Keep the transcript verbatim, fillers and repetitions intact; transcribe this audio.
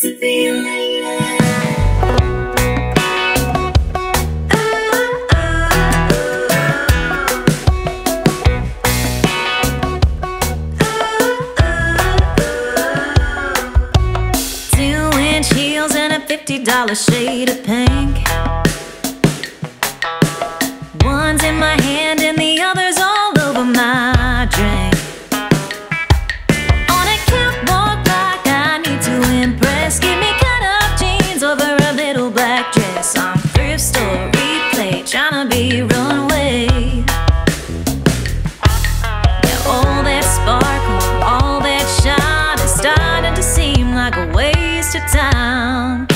to be a lady. Heels and a fifty dollar shade of pink. One's in my hand and the other's all over my drink. On a catwalk like I need to impress. Give me cut up jeans over a little black dress. I'm thrift store replay, tryna be runway. Yeah, all that sparkle, all that shine is starting to seem like a waste of time.